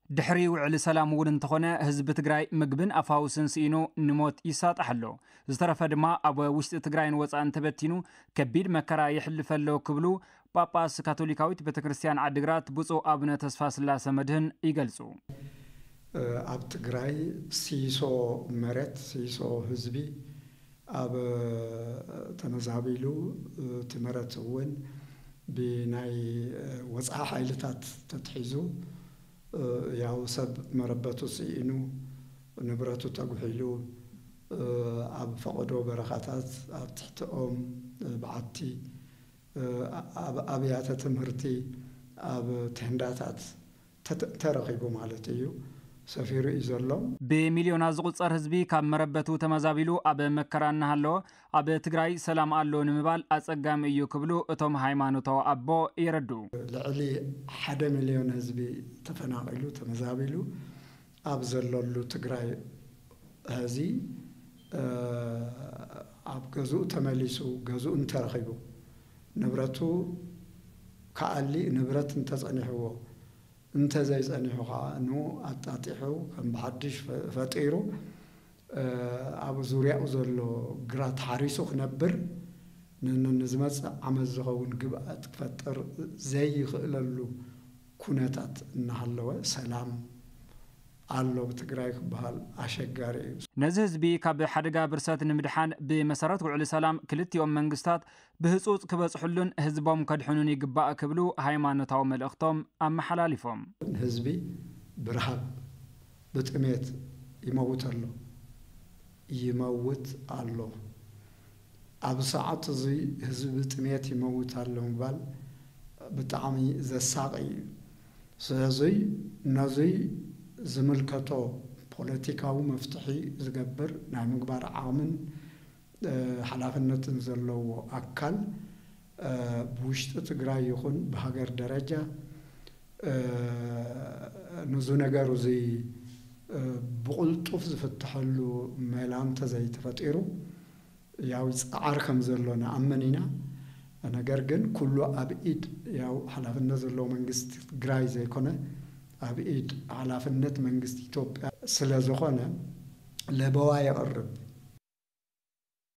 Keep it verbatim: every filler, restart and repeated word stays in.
دحري وعلى سلام ورن تخونه حزب تግራይ ምግብን አፋውስን ሲኖ ንሞት ይሳጣحሎ ዝተረፈ ድማ ኣብ ውሽጢ ትግራይን ወፃን ተበቲኑ ከቢድ መከራ ይሕልፈሎ ክብሉ ጳጳስ ካቶሊካዊት ቤተክርስቲያን ዓድግራት ብፁዕ አቡነ ተስፋ ስላሴ መድህን ይገልጹ። ኣብ ትግራይ ሲሶ መሬት ሲሶ ህዝቢ ኣብ ተመዛቢሉ ትመረትውን ብናይ ወፃ ኃይልታት ተትሒዙ ያው ሰብ መረበቱ ሲኢኑ ንብረቱ ተጉሒሉ ኣብ ፈቅዶ በረኻታት ኣብ ትሕትኦም በዓቲ ኣብ ኣብያተ ትምህርቲ ኣብ ተንዳታት ተረኺቡ ማለት እዩ ሰፊሩ ይዘሎ በሚሊዮና ዝቁጸር ህዝቢ ካብ መረበቱ ተመዛቢሉ ኣብ መከራና ሃሎ ኣብ ትግራይ ሰላም አሎ ንምባል አጸጋም እዩ ክብሉ እቶም ሃይማኖታዊ አቦ ይረዱ። ልዕሊ ሓደ ሚሊዮን ህዝቢ ተፈናቂሉ ተመዛቢሉ ኣብ ዘለሉ ትግራይ እዚ ኣብ ገዝኡ ተመሊሱ ገዝኡ እንተረኺቡ ንብረቱ ካሊ ንብረት እንተጸኒሕዎ انت زي صنيحو انو اطاطيحو كم بحدش فطيرو ابو زوريا زلو غرات حاريسو خنبر ننزمص عمل زغون غبات تفطر زي يخللو كونتات نحلو سلام አለው ትግራይ ባህል አሸጋሪ ነዝህ ህዝቢ ካብ ሓደጋ ብርሰት ንምድሓን ብመሰረት ውዕል ሰላም ክልቲኦም መንግስታት ብህጹጽ ክበጽሑሉን ህዝቦም ከድሕኑን ይግባእ ክብሉ ሃይማኖታዊ መልእኽቶም አመሐላሊፎም ህዝቢ ብርሃብ ብጥሜት ይመውት አሎ ይመውት አሎ ኣብ ሰዓት እዚ ህዝቢ ጥሜት ይመውት አሎ ባል ብጣዕሚ ዘሳቂ ስለዚህ ነዚህ زملكتو بوليتيكاو مفتحي زغبر ناي مغبار عامن حلافنتن زلو اكل بوشت تግራይ ይኹን በሀገር ደረጃ ንዙ ነገሩ ዘይ ብቁልጡፍ ዝፈተሐሉ መላም ተዘይ ተፈጢሩ ያው ጻዓር ከም ዘሎና አመኒና ነገር ግን ኩሉ አብኢድ ያው حلافነት ዘለው መንግስት ትግራይ ዘይኮነ አብኢድ ኃላፊነት መንግስት ኢትዮጵያ ስለዘኾነ ለበዋ ያቀርብ